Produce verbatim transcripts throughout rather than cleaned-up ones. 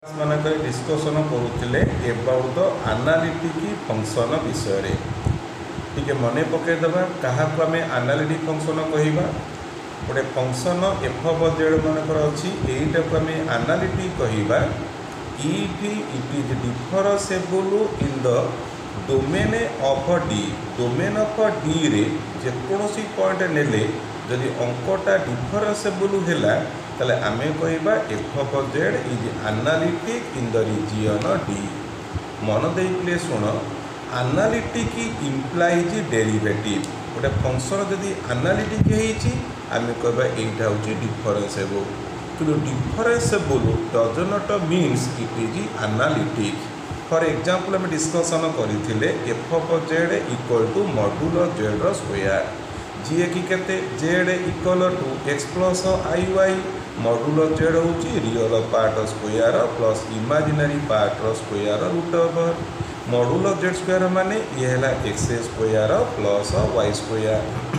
मानक डिस्कसन करुले about the analytic function विषय टे मन पकईदे क्या आम एनालिटिक फंक्शन कहवा गोटे फंक्शन एफ अफ जेड मानकर अच्छी यहीटा को आम एनालिटिक कहवा it it is differentiable in the domain of D domain of D रे जेकोसी पॉइंट नेले जदि अंकटा डिफरेंशिएबल है ताले आमे कहबा F of Z is analytic in the region D. मन देइले सुन एनालिटिक इम्प्लाइज डेरिवेटिव गोटे फंक्शन जदि एनालिटिक होईची आमे कहबा एटा होची डिफरेंशिएबल किंतु differentiable does not means it is analytic. For example आम डिस्कसन करथिले F of Z equal to module Z रो स्क्वायर जी कि केते Z equal to x plus I Y module Z होची real part square plus imaginary part square root over module Z square माने ये हैला X square plus Y square.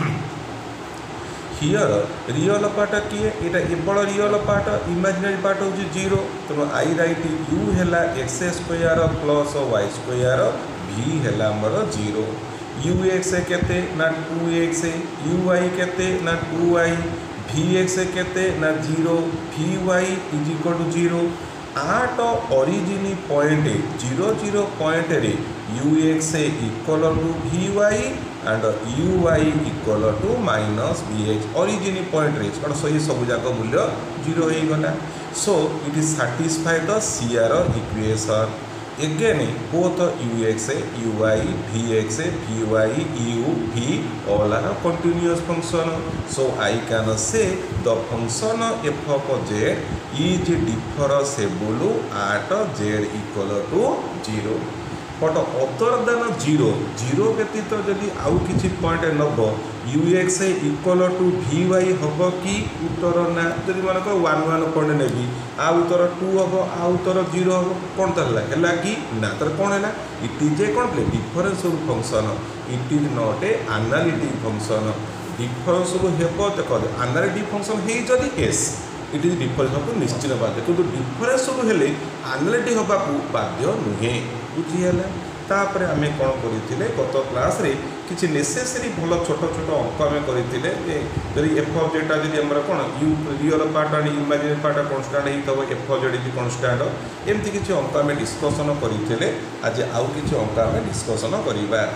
Here real part किए एटा केवल रियल पार्ट इमेजिनरी पार्ट होची zero तो I write U हैला X square plus Y square भी हैला हमर जीरो यू एक्स केते ना टू एक्स यू वाई केते ना टू वाई भी एक्स केते ना zero V Y is equal to zero at origin point zero zero point रे यू एक्स इक्वल टू भी Y and you Y equal to minus भी X origin point रे कौन सही सब जाक मूल्य जीरो हो गला so it is satisfy the CR equation again both ux uy vx vy u v all are continuous function so I can say the function f of z is differentiable at z equal to zero but other than zero zero व्यतीत जदि आउ किछि point नब ux equal to vy हम कि उत्तर ना जदि मानक वन वन पॉइंट नेबी आ उत्तर टू हम आ उत्तर जीरो हम कौन तला है कि ना तर कौन है इट इज ए कौन प्ले differentiable function it is not a analytic function differentiable हेबो देखो एनालिटिक फंक्शन हे जदि एस इट इज डिफरेंशिएबल निश्चित बाध्य किंतु डिफरेंशिएबल हेले एनालिटिक होबा को बाध्य नुहे बुझियला तापर आमे कौन करथिले गत क्लास रे किछि नेसेसरी भलो छोट छोट अंक आमे करथिले जदि एफ ऑफ जेटा जदि हमर कोन U real part and imaginary part constant हि तब F of Z is constant एमति किछि अंक आमे डिस्कशन करथिले आज आउ किछि अंक आमे डिस्कशन करिबा।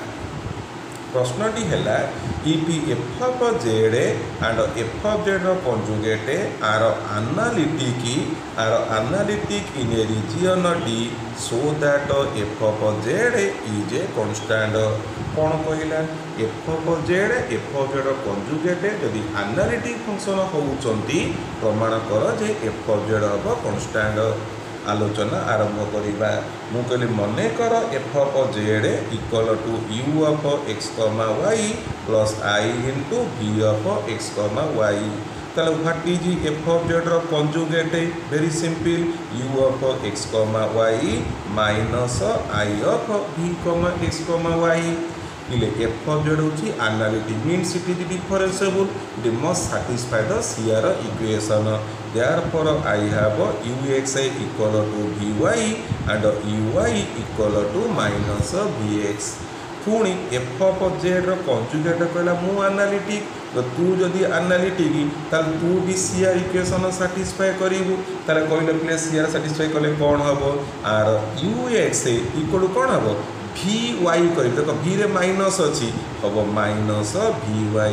प्रश्नटी है if F of Z and F of Z conjugate are analytic are analytic in a region D so that F of Z is a constant कौन कहला F of Z F of Z conjugate जदि analytic function होउचंती प्रमाण कर जे F of Z हम constant आलोचना आरंभ करिबा मु कहली मने कर F of Z equal to U of x comma Y plus I into v of x comma Y ताले what is F of Z रो conjugate very simple U of x comma Y minus I of v comma X comma Y इले F of Z होची analytic means it is differentiable it must satisfy the CR equation therefore I have ux equal to vy and uy equal to minus vx पुणी F of Z रो conjugate कहला मु analytic तो तू जदि analytic ताल तू भी सीआर इक्वेशन सैटिस्फाई करिवु ताले कहले प्ले सीआर सैटिस्फाई कले कोन हबो आर ux इक्वल टू कोन हबो vy करि देखो v रे माइनस अछि हबो माइनस vy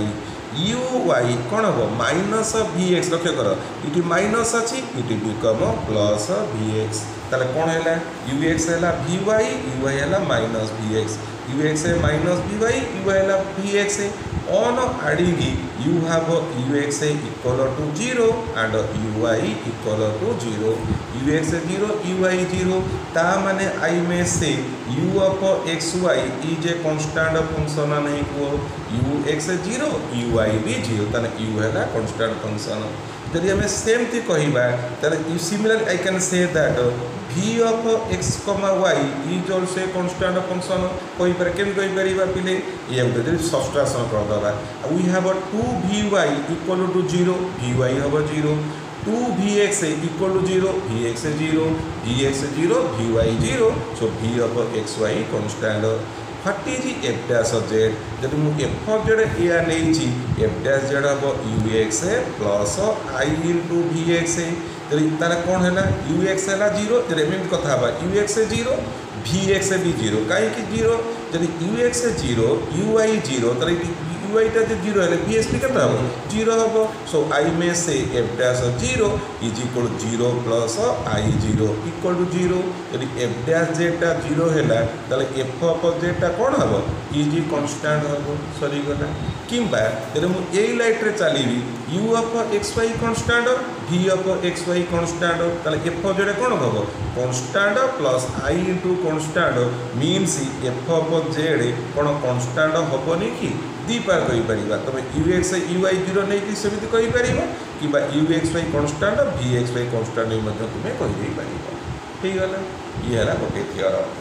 uy कौन हम माइनस vx लक्ष्य कर इट माइनस अच्छी इट बिकम प्लस vx ताले कौन है ux है vy uy है माइनस vx ux है माइनस vy uy है vx on adding you have ux equal to zero and uy equal to zero ux zero uy zero ता माने I में से u of xy is a constant function नहीं को ux zero uy भी zero ताने u है constant function यदि हमें सेम थी कहबा ताले you similar I can say that v of x comma y is also a constant function कोई पर केम कोई परिबा पिले ये उधर सब्स्ट्रैक्शन कर दबा we have to vy equal to zero vy हबो zero to V X equal to zero V X zero V X zero V Y zero so V of x Y constant what is F dash Z जब मुझे F of Z या नहीं F dash Z हम you x plus I into we X तार कौन है you x है zero एमती कथा U X zero V X भी जीरो कहीं जीरो जब यू एक्स जीरो यू आई जीरो तर यू आई जो जीरो है वी एक्स के जीरो हम सो आई में से f dash zero is equal zero plus i zero equal to zero यदि एफ डैश जेडटा जीरो है एफ ऑफ जेडटा कौन हम इज कन्स्टाट हम सरीगला किंबा यदि मुझे यही लाइट्रे चली u of x y constant v of x y constant f of z कौन हम constant plus I into constant means f of z कौन कन्स्टाट हेनी कि दी पार कहीपर तुम यू एक्स यू आई जीरो नहीं सेमती कहीपर कि u x y constant v x y constant तुम्हें कहीपर ठीक है ये है गोटे थियरम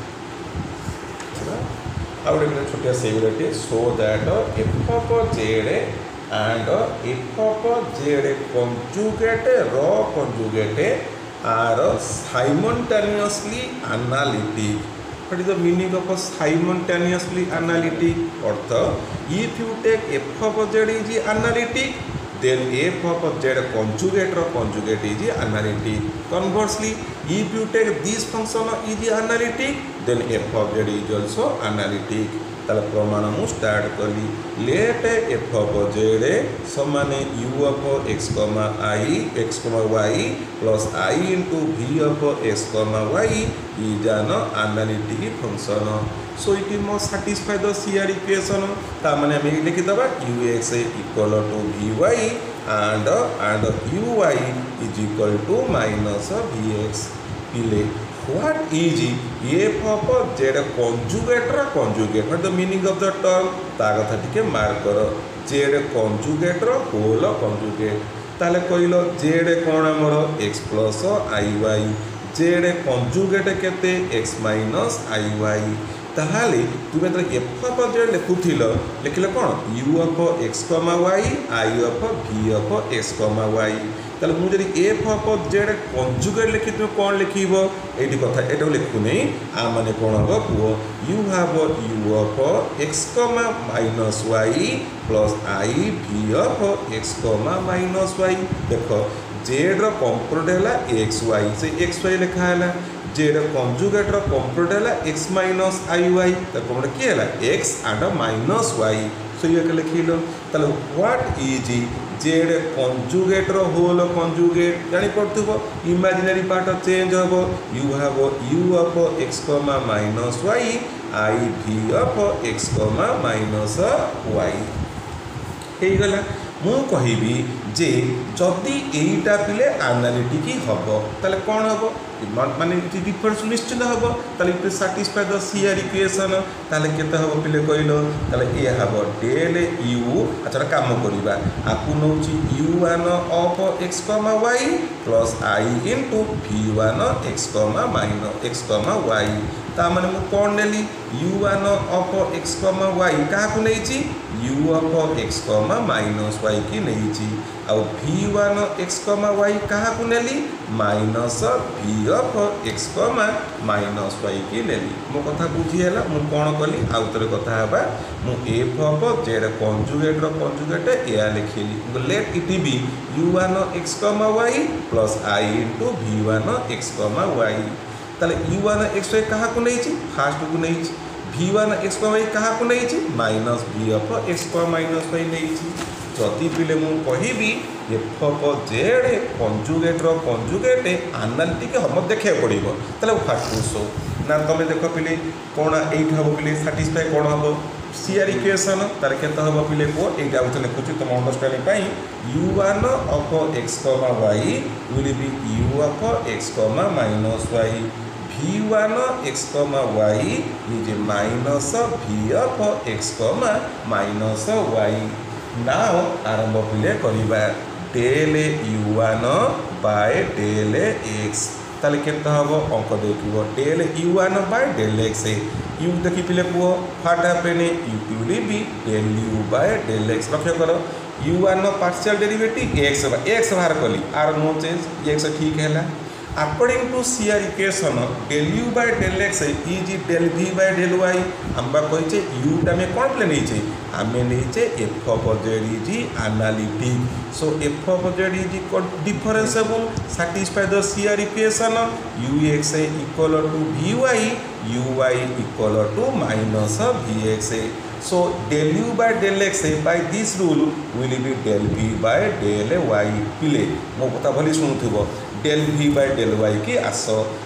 आउ गोटे छोटिया सेगुटे so that F of Z and F of Z conjugate र conjugate are simultaneously analytic What is the meaning of a simultaneously analytic? Ortho, if you take f of z is analytic, then f of z conjugate or conjugate is analytic. Conversely, if you take this function is analytic, then f of z is also analytic. ताला प्रमाण मु start कली let f of z समान u of x comma i x comma y plus I into v of x comma y is an analytic function so it must satisfy the CR equation ता माने हम लिखि दबा u x equal to v y and and you y is equal to minus v x पिले What is f of z conjugate or conjugate? What the meaning of the term? ता कथा टिके mark करो z conjugate or whole conjugate. ताले कहलो z कौन आमर x plus iy z conjugate केते x minus iy ताहाले तुमे तो f of z लिखुथिल लिखिल कौन u of x comma y i of v of x comma y ताले मु जदि एफ ऑफ जेड कंजुगेट लिखि तुम कौन लिखिब एटी कथा एटा लिखु नहीं आ माने कौन हो पुओ you have u of x comma minus y plus i v of x comma minus y देखो जेड रो कंपोनेंट है एक्स वाई से एक्स वाई लिखा है जेड कंजुगेट रो कंपोनेंट है एक्स माइनस आई वाई तो कंपोनेंट की है x and minus y so ये लिखिल ताले व्हाट इज जेड कंजुगेट रो होल कंजुगेट जानी पड़थुबो इमेजिनरी पार्ट चेंज होबो you have u of x comma minus y i v of x comma minus y हे गला मु कहिबी जे जदि एटा पिले एनालिटिक हबो ताले कोन हबो माने डिफरेंस निश्चित हबो ताले it satisfy the CR equation ताले केते हबो पिले कहिलो ताले ए हबो डेल यू अच्छा काम करिबा आपु नउची u one of x comma Y plus I into v one x comma minus x comma y ता माने मु कोन नेली u one of x comma y का को नैची u of x comma minus y की नैची आ v one x comma y का को नेली minus v of x comma minus y की नेली मो कथा बुझी हैला मु कोन कली आउतरे कथा हेबा मु एफ ऑफ जेड कंजुगेट रो कंजुगेट या लिखिली let it be u one x comma Y plus I into v one x comma Y ताले यू वन एक्स वाई कहा को नैची फास्ट को नैची v one x comma y कहा को नैची minus v of x comma minus y नैची जदि पिले मु कहिबी एफ ऑफ जेड कंजुगेट रो कंजुगेट एनालिटिक हम देखा पड़ो ताले फास्ट सो ना तुम देख पिले कौन एट हम पिले सैटिस्फाई कौन हम सीआर इक्वेशन तार केते हम पिले को एटा उत लिखुची तुम understanding u one of x comma y will be u of x comma minus y v one x comma y is minus v of x comma minus y now आरंभ पिले करिबा del u one by del x ताले केते हबो अंक देखिबो del u one by del x u देखि पिले पुओ what happen u will be del u by del x लक्ष्य करो you one partial derivative x x बाहर कली आर नो चेंज एक्स ठीक है। According to C R equation del u by del x is del v by del y हम कहीचे यूटा में कौन प्ले नहीं आम नहीं f of Z is analytic so f of Z is differentiable satisfy the C R equation u x equal to v y u Y equal to minus v x so del u by del x by this rule will be del v by del y पिले मो कथा भली शुणुथिबो del v by del y की आस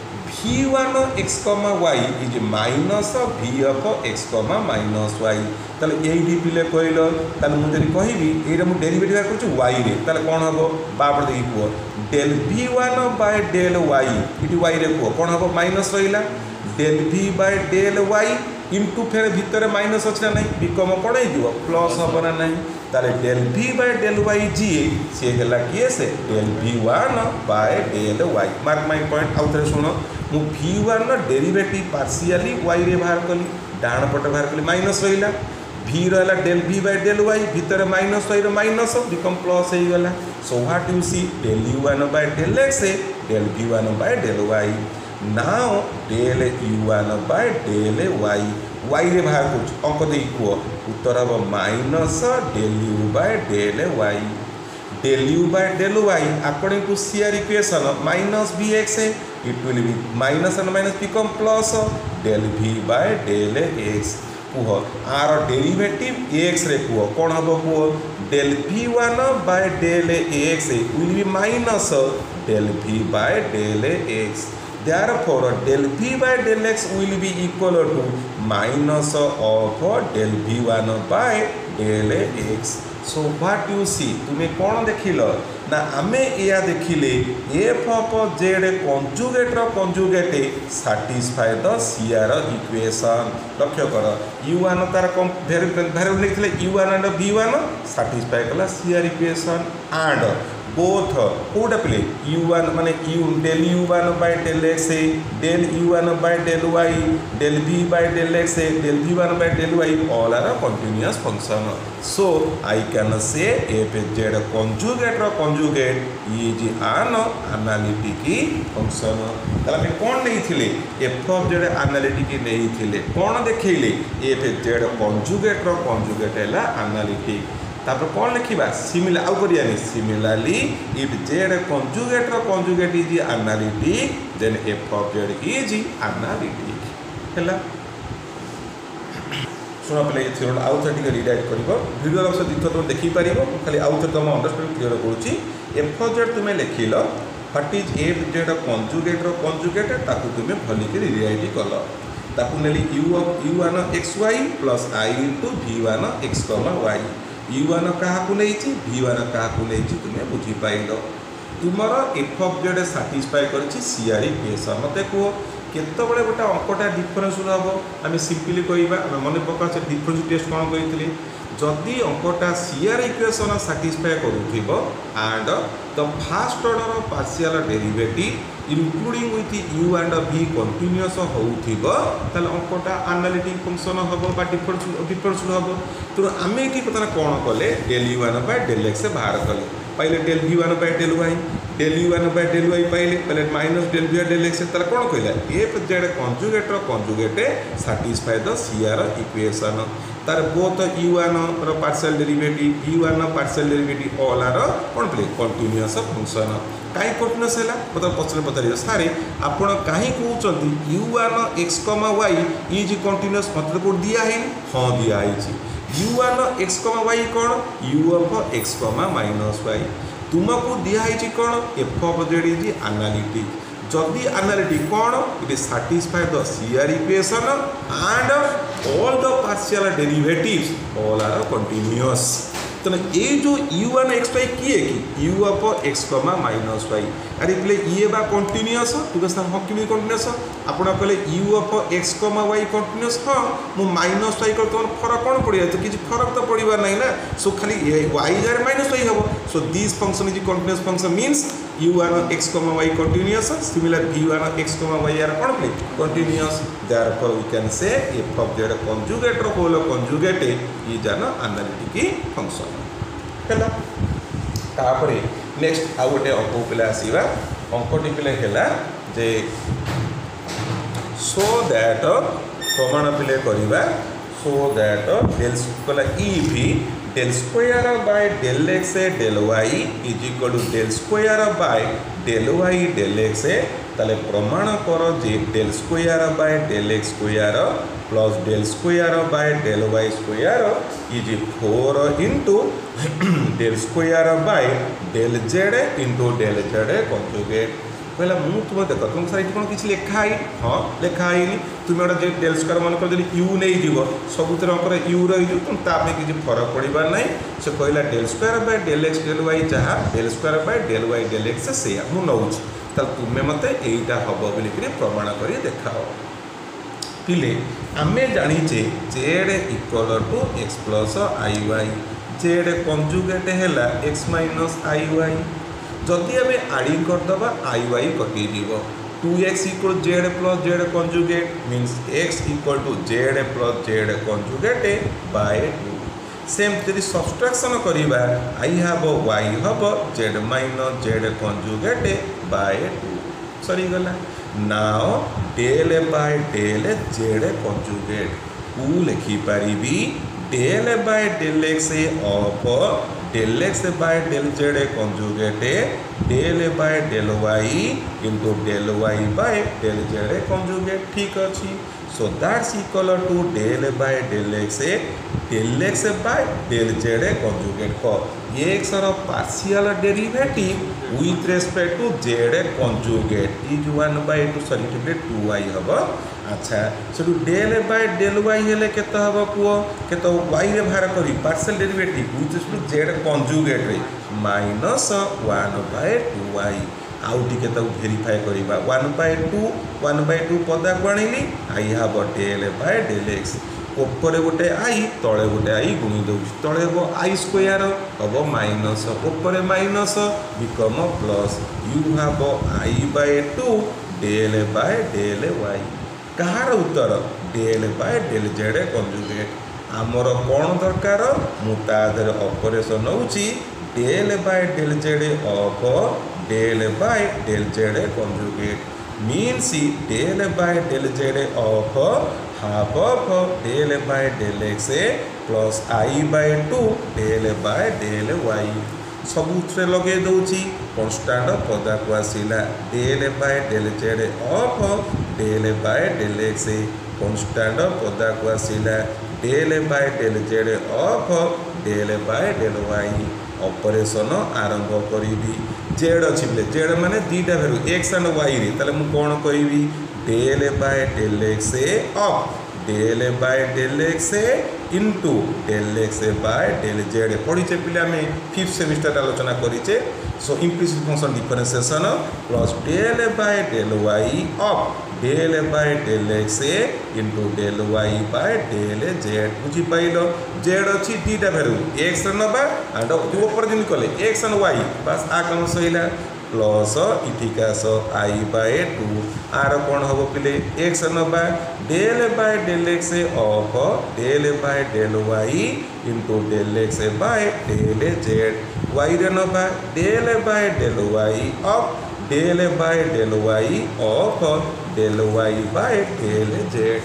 v one x y is minus v of x माइनस y ताले एही पिले कहलो ताले मु जरी कहबी एटा मु डेरिवेटिव करछु y रे ताले कोन हबो बापर देखि पुओ del v one by del y इटी y रे पुओ कोन हबो माइनस रहिला del v by del y into फेर भितर माइनस अच्छे ना नहीं बिकम कौन हो प्लस हम ना नहीं ताले del v by del y जी सी है किए से del v one by del y mark my point आउ थे शुण मु v one derivative partially y रे बाहर कली डाण पटे बाहर कली माइनस रहा वी रहा del v by del y भितर minus y minus become plus हो गला so what you see del u one by del x del v one by del y now del u one by del y y रे बाहर कर अंक दे कुओ उत्तर हम minus del u by del y del u by del y according to C R equation minus v x it will be minus and minus become plus del v by del x कुह आर derivative x रे कुह कौन हम कुह del v one by del x will be minus del v by del x therefore del v by del x will be equal to minus of del v one by del x so what you see तुम्हें कौन देखिल ना आमे या देखिले f of z conjugate row conjugate satisfy the C R equation लक्ष्य कर u one तार वेरिएबल लिखले u one and v one satisfy कला C R equation and both कोटा प्ले u वन माने u del u one by del x del u one by del y del v by del x del v one by del y all are continuous function so I can say f z conjugate ro conjugate is an analytic function तला में कौन नहीं थिले f of z analytic नहीं थिले कौन देखैले f z conjugate रो conjugate है analytic तापर कौन लिखा सिमिलर आउ करियानी सिमिलरली इफ जेड कंजुगेट रो conjugate is analytic then f of Z is analytic हैला सुना पले थ्योरम आउ थे टिके रीडाइट करबो वीडियो से दिथो तुम देखि पारिबो खाली आउ थे तुम अंडरस्टैंड क्लियर करूची एफ ऑफ जेड तुमे लिखिलो what is f z conjugate रो कंजुगेट ताकू तुमे भली के रीडाइट कलो ताकू नेली u of u one xy plus i into v one x, y u one क्या भी वन क्या तुम्हें बुझी पाइल तुमर एफ ऑफ जेड साटिस्फाई कर सी आर इक्वेशन मत कह केत गोटे अंकटा डिफरेन्स हम आम सिंपली कह मन पका से डिफरेन्स टेस्ट कौन कही जदि अंकटा सी आर इक्वेशन साटिस्फाई करूब and the first order partial derivative including with u and v continuous होता अंकटा एनालिटिक फंक्शन हम डिफरेन्स डिफरेन्स हम तेणु आम ये कथा कौन कले del u one by del x बाहर कले पाइले del v one by del y del u one by del y पाइले पहले minus del v del x तार कौन कहला एफ जेड कंजुगेट रो conjugate satisfy the C R equation तार बोथ यू वन रो partial derivative u one partial derivative all are कौन प्ले कंटिन्यूअस फंक्शन कहीं कंटिन्यूअस है मतलब पचर पचार सारे आपड़ कहीं कहते u one x y is continuous मतलब को दिखाई हाँ दिखाई यू वन एक्स वाई कौन u of x minus y तुमको दिखाई कौन f of Z is analytic जदि एनालिटिक कौन it satisfy the C R equation and all the partial derivatives all are continuous तो ये जो यू वन एक्स वाई किए कि u of x minus y अरे प्ले ये बा कंटिन्यूअस बिकज हाँ कि कंटिन्यूअस आप कहले u of x y continuous हाँ मु माइनस वाई कर तुम फरक कौन पड़ जाए किसी फरक तो पड़वा ना ना सो खाली वाई जार माइनस वाई हम so this function is continuous function means u one x y continuous similar v one x y are कौन प्ले continuous therefore we can say f of Z conjugate रो whole conjugate is an analytic function है तापर next आउ गोटे अंक पे आसवा अंकटी पे है जे सो दैट प्रमाण पे करवा सो दैट डेल कला इवी del square by del x del y is equal to del square by del y del x ताले प्रमाण कर जे del square by del x square plus del square by del y square is four into del square by del z into del z conjugate पहला मु तुम देख तुम sir ये कौन किसी लिखाई हाँ लिखाई तुम गोटे डेल स्क्वायर मन कर यू नहीं जीव सबुत यू रही तुम ताप किसी फरक पड़ार ना से कहला del square by del x del y जहाँ del square by del y del x से मुझे नौ तुम्हें मत यहीटा हम बोलिक प्रमाण कर देखाओ पिले आम जाचे z equal to x plus I y z conjugate है एक्स माइनस आई वाई जदि आम आडिंग करदे आई वाई कटिज two x equal z plus z conjugate means x equal to z plus z conjugate by two same जदि subtraction करवा i have y हम z minus z conjugate by two सरीगला now del by del z conjugate को लिखिपारि del by del x of del x by del z conjugate del by del y into del y by del z conjugate ठीक अच्छी so that's equal to del by del x del x by del z conjugate को x रो partial derivative with respect to z conjugate is one by two sorry two y हम अच्छा से del by del Y हेले केते हबो पुओ केते वाई रे बाहर करी partial derivative with respect to z conjugate रे minus one by two y आउ टिके ताऊ वेरीफाई करवा one by two one by two पदा को आनिली I have del by del x ऊपर गोटे आई तले गोटे आई गुणी दौर तले हम आई स्क्वायर हम माइनस ऊपर minus become plus you have i by two del by del y कहार उत्तर del by del z conjugate आमर कौन दरकार मुझे ऑपरेशन होची del by del z of del by del z conjugate means del by del z of half of del by del x plus i by two del by del y सबुथे लगे दूची constant पदा को आसला del by del z of del by del x कन्स्टाट पदा को आसला del by del z of del by del Y operation आरंभ करी जेड अच्छी बोले जेड माने दीटा भैल्यू एक्स एंड वाई रे ताले मु कोन करी del by del x of del by del x into del x by del Z पढ़ीचे पिले आम फिफ्थ सेमिस्टर आलोचना करीचे सो implicit function differentiation plus del by del Y of del by del x into del y by del Z बुझी pile Z अच्छी दीटा value x नवा and ऊपर दिन कले x and Y बस आ कम सहीला plus इटिकास I by to are कौन हम पिले एक्स नवा del by del x of del by del y into del x by del Z Y रे नवा del by del Y of del by del Y of del y by del z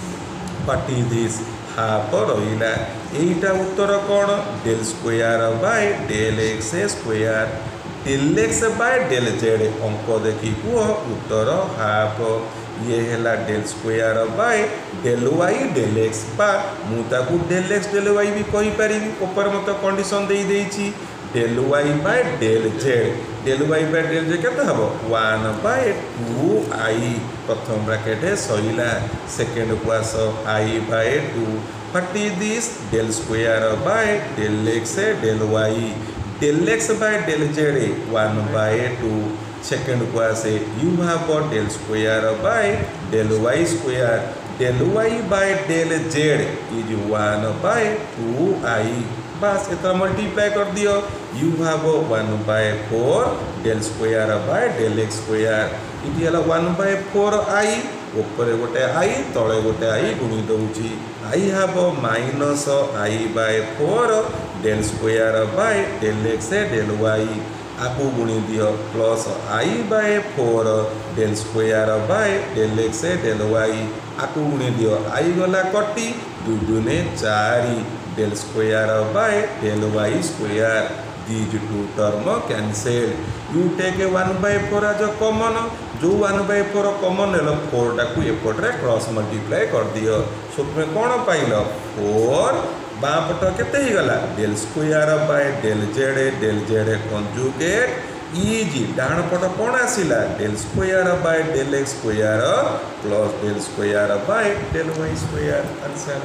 what is this half रहा यहीटा उत्तर कौन del square by del x square del x by del z अंक देखी कुह उत्तर हाफ ये है del square by del y del x बा मुझे डेल एक्स डेल वाई भी कहीपरि ऊपर मत कंडीशन दे देछि del y by del z del y by del z केते हबो वन बाय टू आई प्रथम ब्रैकेट है सहीला सेकेंड को आस i by two what is this del square by del x del y del x by del z one by two second को आसे you have del square by del y square del y by del z is one by two i बस इतना multiply कर दियो you have one by four del square by del x square इटी है one by four आई ऊपर गोटे आई तले गोटे आई गुणी दौची i have minus i by four del square by del x del y आपको गुणी दियो plus i by four del square by del x del y आपको गुणी दियो आई गला कटी दुई दुने चार del square by del y square these two term cancel you take one by four as common जो वन बाय फोर कॉमन हेलो फोर टाकू एपटे क्रॉस मल्टीप्लाई कर दियो सो तुम कौन पाइल फोर बाँ पट केते ही गला del square by del z del z conjugate इजी डाण पट कौन आसिला del square by del x square plus del square by del y square answer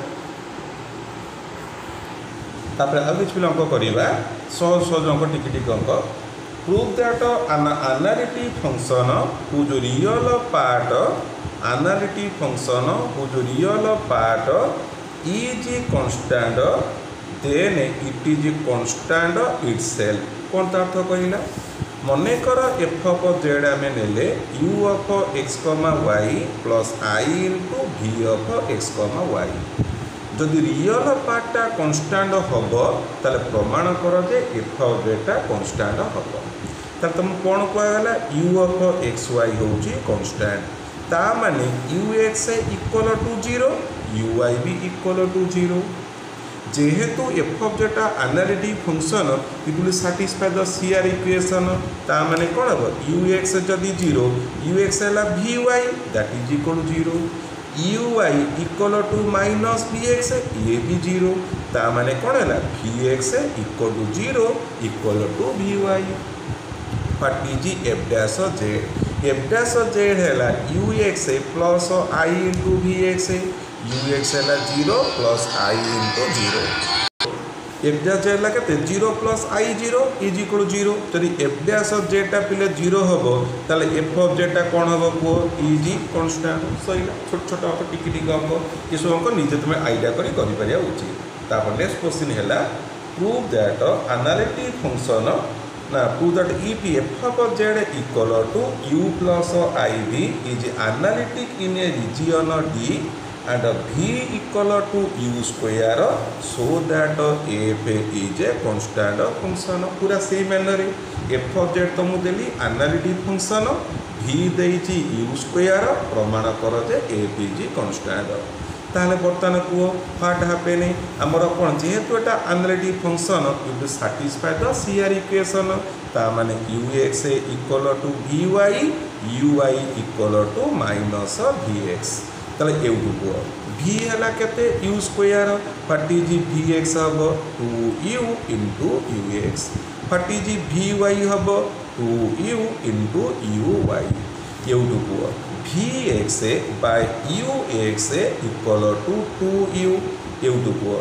तापर आ किछ पिला अंक करबा सहज सहज अंक टिक टिक अंक prove that an analytic function whose real part analytic function whose real part is constant then it is constant itself कौन अर्थ कहला मने कर एफ ऑफ जेड आम नेले u of x comma y plus I into v of x comma y जदि real पार्टा constant हम ताले प्रमाण कर जे एफ ऑफ जेडटा कन्स्टाट हम ताले तुम कौन कहला यू ऑफ एक्स वाई हूँ कन्स्टाट ता माने u x equal to zero u y भी इक्वल टू जीरो जेहेतु एफ ऑफ जेटा analytic function it will satisfy the CR equation ता माने कौन हम यू एक्स जदि जीरो यू एक्स है v y that is equal to zero u Y equal to minus भी एक्स ये भी जीरो ता माने कौन है v x equal to zero equal to भी y what is F dash z f dash z है you x plus I into v x u x है जीरो प्लस आई into zero f dash z के zero plus i zero is equal zero जदि f dash जेडटा पिले zero हम ताले F of zeta कौन हम पुओ इज कन्स्टाट सहीला छोट छोट अंक टिक टिक अंक ये सब अंक निजे तुम आइडिया करी करि परिया उचित तापर नेक्स्ट क्वेश्चन है प्रूव दैट एनालिटिक फंक्शन ना prove that if F of Z equal to u plus i v is analytic in a region D and v equal to u square so that f is a constant function पूरा same manner f of z तो मुझे देली analytic function v देइछि u square प्रमाण कर जे f is constant ताहले बर्तमान को व्हाट हैपेन हमर कोन जेहेतु एटा analytic function it will satisfy the CR equation ता माने ux equal to vy uy equal to minus vx ताले एउटु को v हला केते u square what is vx हब two u into ux what is vy हब टू u इनटू uy एउटु को vx by ux equal to two u एउटु को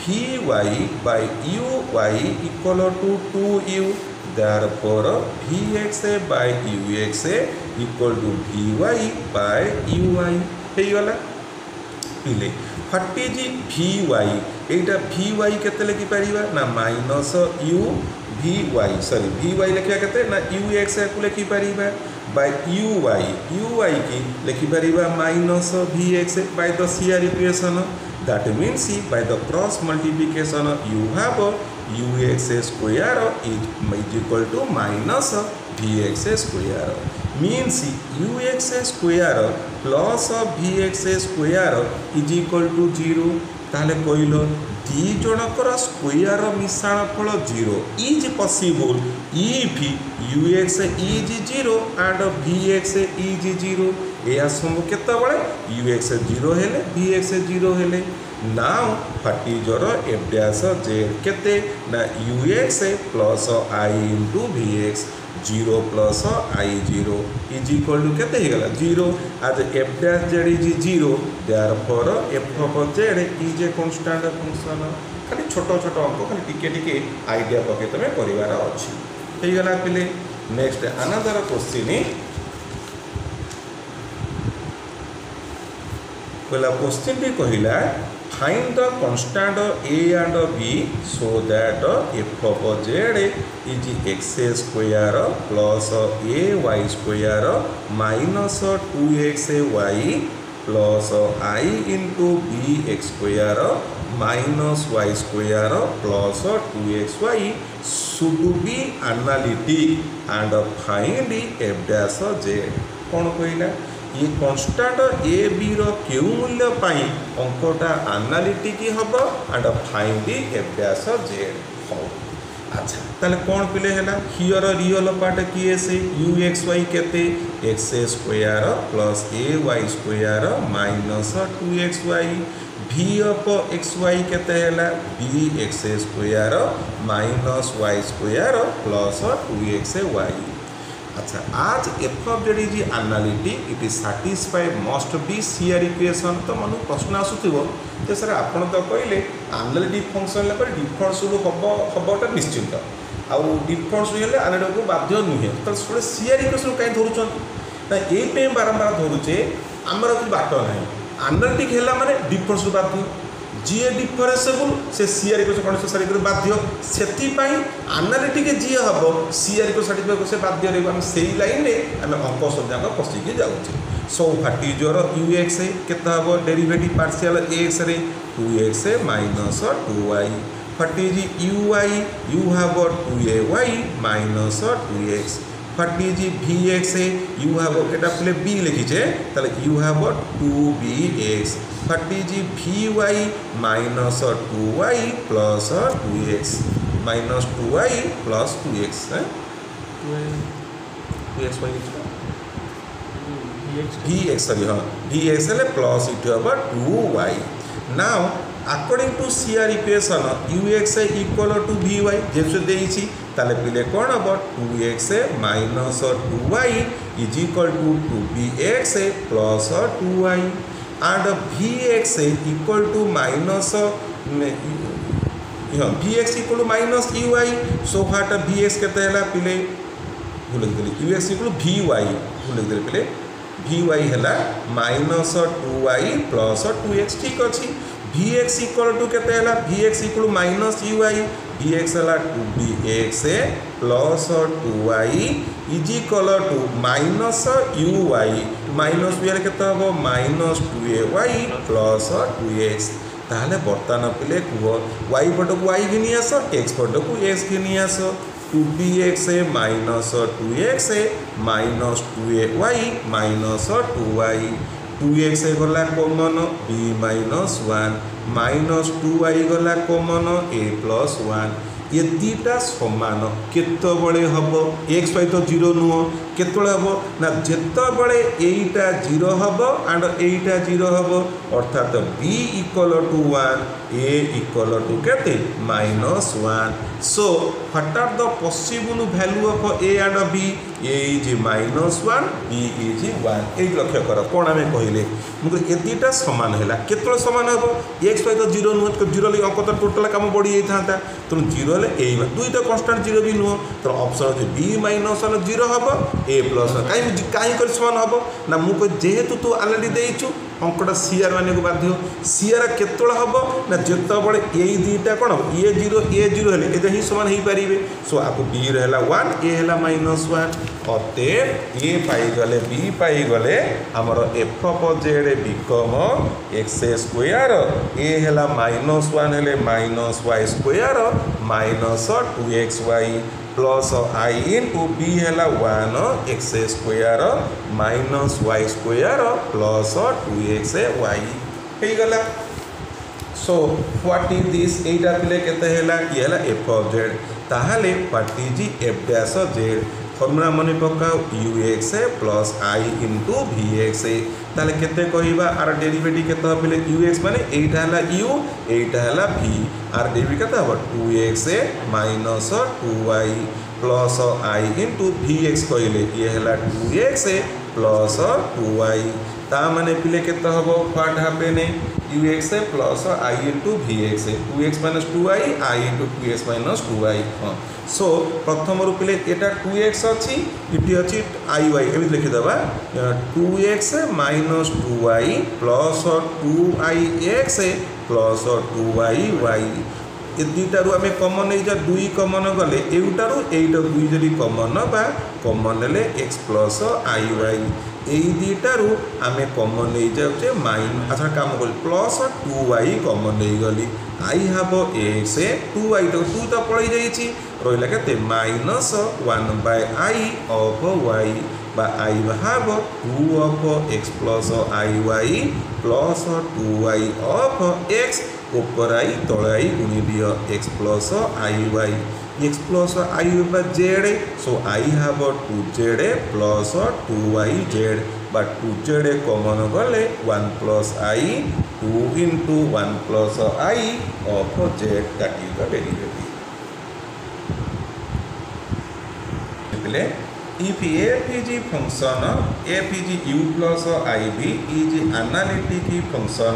vy by uy equal to two u therefore vx by ux equal to vy by uy हेगला पिले what is vy एटा vy केते लिखि परिबा ना minus u vy sorry vy लिखिया केते ना ux को लिखि परिबा बाय uy uy की लिखि परिबा minus vx by the CR equation that means by the cross multiplication you have ux square is equal to minus vx square means ux square plus vx square is equal to zero ताले कहलो दी जनकर square मिश्रण फल zero is possible if ux is zero and vx is zero या सब केतबळे ux zero हेले vx zero हेले now what is your f dash z केते ना ux plus i into vx zero plus i zero is equal to केते हेगला zero as f dash z is zero therefore f of Z is a constant function खाली छोट छोट अंक खाली टिके टिके आइडिया पके तमे परिवार अछि हेगला पिले नेक्स्ट अनदर क्वेश्चन पहला क्वेश्चन भी कहिला find the constant a and b so that f of z is x square plus ay square minus two x y plus I into b x square minus y square plus two x y should be analytic and find f dash z. कौन कहला ये constant a b रो क्यों मूल्य पाई अंकटा analytic हम and find f dash z हो। अच्छा ताले कौन पिले है हियर रियल पार्ट किए से यू एक्स वाई केते x square plus a y square minus two x y v of x y केते है b x square minus y square plus two x y. अच्छा as f of Z is analytic it is satisfy must be CR equation. तो मन प्रश्न आसुथिबो जे sir आपण तो कहले analytic function ले पर डिफरेंस हम हमटा निश्चित आउ डिफरेंस हेले एनालिटिक को बाध्य नुहे तो थोड़े सीआर इक्वेशन कहीं धरुछन ना ए बारंबार धरुचे आमर कोई बाट ना एनालिटिक है माने डिफरेंस बाध्य जी डिफरेंसेबल से सीआर को कौन सारी बाध्य से एनालिटिक जी हम सीआर को सार्टिफाई से बाध्य रही से लाइन में आम अंक सब जाक पशिकी जाऊे। So what is your u x के डेरिवेटिव पार्शियल एक्स रे two x minus two y. What is u y you have two a y minus two x. What is v x you have एटा पहले b लिखीचे ताले you have two b x. What is v y minus two y plus two x minus two y plus two x two x y v x sorry हाँ v x है plus इट हम two y. Now according to CR equation u x equal to भी y जैसे देइछि ताले पिले कौन हम two x minus two y is equal to two b x plus two y and v x equal to minus भी x equal to minus u y. So what v x केते हैला पिले भूल देली u x equal v y भूल देली पिले v y हैला minus two y plus two x ठीक अच्छी। भी एक्स इक्वल टू केते हैला v x equal to minus u y v x हैला two b x plus two y is equal to minus u y minus b केते हबो minus two a y plus two x. ताहले बर्तमान पिले कह Y पट को Y घिनी आस x पट को एक्स घिनी आस two b x minus two x minus two a y minus two y two x गला common b minus one minus two y गला कॉमन ए प्लस वन ये दीटा समान केतबले हम एक्स वाई तो जीरो नुह केतबले हम ना जेतबले एटा जीरो हम एंड एटा जीरो हम अर्थात b equal to one a equal to केते minus one. So what are the possible value of a and b a is minus one b is one. ये लक्ष्य कर कौन आम कहले मुझे ये दुटा सामान है केतल सामान हम एक्स वाई तो जीरो नुह तो जीरो अंक तो टोटाल कम बढ़ी जाता तेणु जीरो दुईटा कन्स्टाट जीरो भी नुह तो ऑप्शन अच्छे बी माइनस वन जीरो हम ए प्लस कहीं कहीं सामान हम ना मुझे जेहेतु तू अलरेडी देचु अंकटा सीआर मान को बाध्य सीआर केतल हम ना जितेबले ये दुईटा कौन ये जीरो ए जीरो है ही सामान हो पारे। सो आपको बी रहा वन ए है माइनस वन अतएव ए पाईगले बी पाईगले आमर f of z become x square a है माइनस वन है minus y square minus two x y plus आई इंटू बी है one x square minus y square plus two x y हो गला। So what is this एटा पिले केते हैला ये हैला एफ ऑफ जेड ताहाले what is F dash z formula मन पकाओ यू एक्स प्लस आई इंटू भी एक्स ताले केते कहिबा आर डेरिवेटिव केते पिले यू एक्स माने एटा हैला यू एटा हैला भी आर डेरिवेटिव केते हो two x minus two y plus आई इंटू भी एक्स कहले ये हैला two x plus two y ता माने पिले केते हबो what happen u x plus I into v x two x minus two i i into two x minus two i हाँ। So प्रथम रूपले एटा टू एक्स अच्छी इटी अच्छी आई वाई एम लिखिदेवा two x minus two y plus two i x plus two y y ये दुईटारू आम कमन नहीं दुई कमन गले एटारू एटा दुई जदि कमन बा कमन ले एक्स प्लस आई वाई यही दुईटारू आम कमन नहीं जाऊे माइन अच्छा काम कर प्लस टू वाई कमन नहीं गली I have x two y तो टू तो पड़े जा रहा के minus one by i of y बा I have two of x plus I y plus two y of x ऊपर आई तल आई गुणी दियो x plus I y x plus i बा z so I have two z plus two y z बा two z common गले one plus i two into one plus i of z that is the derivative. If f is a function, f is u plus iv is analytic function,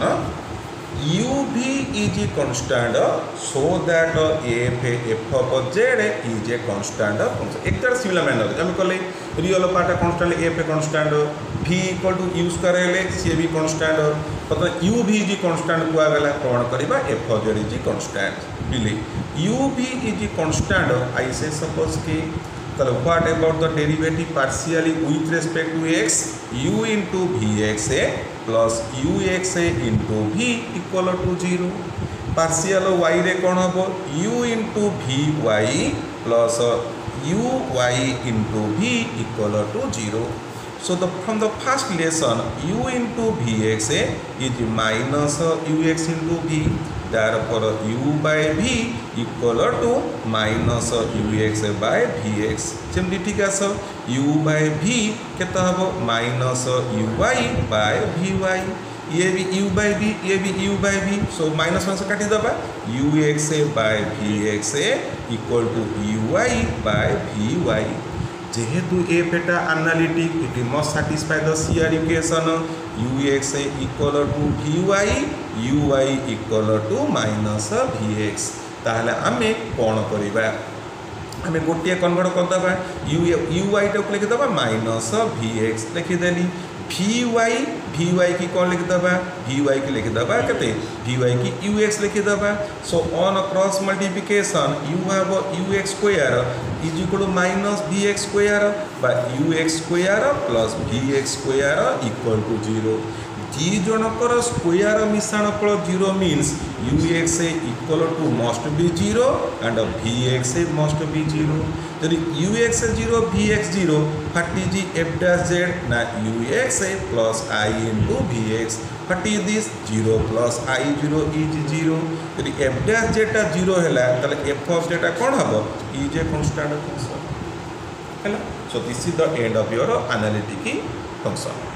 uv is a constant, so that f f of z is a constant function. एक तरह similar manner जब कले real part constant f constant v equal to u square हेले सी भी constant पता u v is constant कुआ गला प्रमाण करबा f of z is constant बिले u v is constant I say suppose कि तो what about the derivative partially with respect to x u into we x a plus u x a into v equal to zero partial y रे कौन हम u into v y plus u y into v equal to zero. So the from the first lesson u into vx is minus ux into v, therefore u by v equal to minus ux by vx. जमती ठीक है sir u by v कितना हम minus uy by vy ये भी u by v ये भी u by v so minus one से काटी दबा ux by vx equal to uy by vy. जेहेतु एफ एटा analytic it must satisfy the CR equation ux equal to vy uy equal to minus vx ताहले आमे कोन करिबा आमे गोटिए convert करदबा uy टा लिखि दबा माइनस vx लिखि देली vy vy की कौन लिखि दबा vy की लिखि दबा कते vy की ux लिखि दबा so on cross multiplication u have ux square is equal to minus vx square बा ux square plus vx square equal to zero जी जनकर स्क्वायर मिश्रण फल zero means ux equal to must be zero and vx must be zero यदि ux zero vx zero what is f dash z ना ux plus i into vx what is this zero plus i zero is zero यदि f dash z zero है ताले f of z कौन हम is a constant function है. So this is the end of your analytic function.